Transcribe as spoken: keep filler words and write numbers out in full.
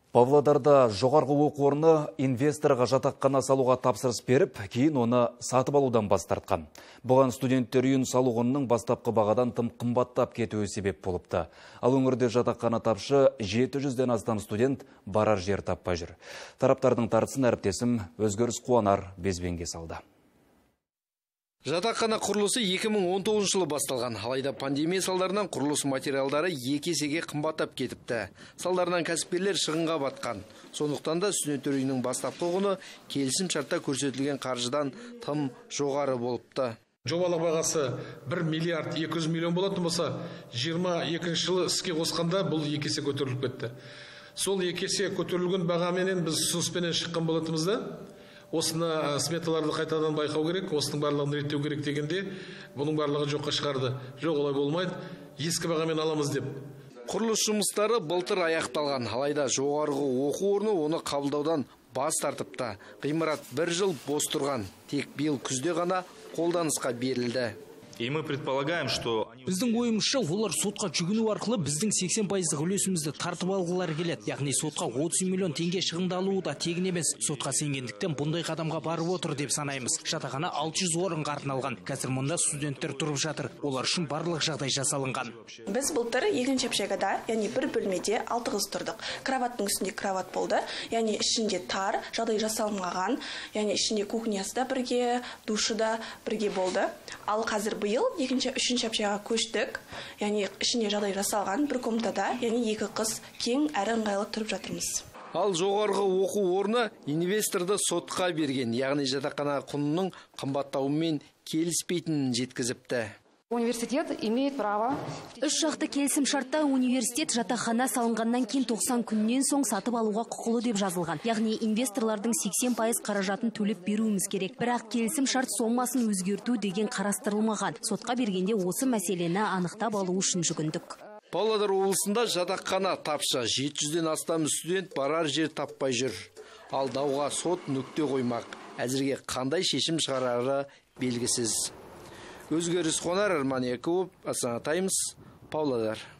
Павлодарда жоғарғы оқу орны инвесторға жатақхана салуға тапсырыс беріп, кейін оны сатып алудан бас тартқан. Бұған студенттер үйін салу құнының бастапқы бағадан тым қымбаттап кетуі себеп болыпты. Ал өңірде жатақхана тапшы жеті жүзден астам студент барар жер таппай жүр. Тараптардың тартысын әріптесім Өзгеріс Қуанар безбенге салды. Жатақхана құрылысы екі мың он тоғызыншы жылы басталған. Алайда пандемия салдарынан құрылыс материалдары екі есеге қымбаттап кетіпті. Салдарынан кәсіпкерлер шығынға батқан. Сондықтан да студенттер үйінің бастапқы құны келісім шартта көрсетілген қаржыдан тым жоғары болыпты. Жобалық бағасы бір миллиард екі жүз миллион болатын болса, жиырма екінші жылы іске қосқанда бұл екі есе көтеріліп кетті. Сол екі есе көтерілген бағаменен біз ұсыныспенен шыққан болатынымызда, осыны сметаларды қайтадан байқау керек, осының барлығын реттеу керек дегенде, бұның барлығы жоққа шығарды. Жоқ, олай болмайды, ескі бағамен аламыз деп. Құрылыс жұмыстары былтыр аяқталған, алайда жоғарғы оқу орны оны қабылдаудан бас тартыпты. Ғимарат бір жыл бос тұрған, тек биыл күзде ғана қолданысқа берілді. И мы предполагаем, что біздің ойымызша олар сотқа жүгіну арқылы біздің сексен пайыздық үлесімізді тартып алғылары келеді. Яғни сотқа отыз миллион теңге шығындалуы да тегін емес. Сотқа сенгендіктен бұндай қадамға барып отыр деп санаймыз. Жатақхана алты жүз орынға арналған. Қазір мұнда студенттер тұрып жатыр. Олар үшін барлық жағдай жасалынған. Біз былтыр екінші общагада, яғни бір бөлмеде алты қыз тұрдық. Кроваттың үстінде кроват болды, яғни ішінде тар, жағдай жасалынған, яғни ішінде кухнясы да бірге, душы да бірге болды. Ал қазір биыл екінші, үшінші общагаға көштік, яғни ішінде жағдай жасалған бір комнатада, яғни екі қыз кең әрі ыңғайлы тұрып жатырмыз. Ал жоғарғы оқу орны инвесторды сотқа берген, яғни жатақхана құнының қымбаттауымен келіспейтінін жеткізіпті. Университет имеет право. Үш жақты келісім шартта университет жатақхана салынғаннан кейін тоқсан күннен соң сатып алуға құқылы деп жазылған. Яғни инвесторлардың сексен пайыз қаражатын төлеп беруіміз керек. Бірақ келісім шарт сомасын өзгерту деген қарастырылмаған. Сотқа бергенде осы мәселені анықтап алу үшін жүгіндік. Павлодар облысында жатақхана тапшы, жеті жүзден астам студент барар жер таппай жүр. Ал дауға сот нүкте қоймақ. Әзірге қандай шешім шығарары белгісіз. Өзгеріс Қуанар, Арман Якубов, Астана Таймс, Павлодар.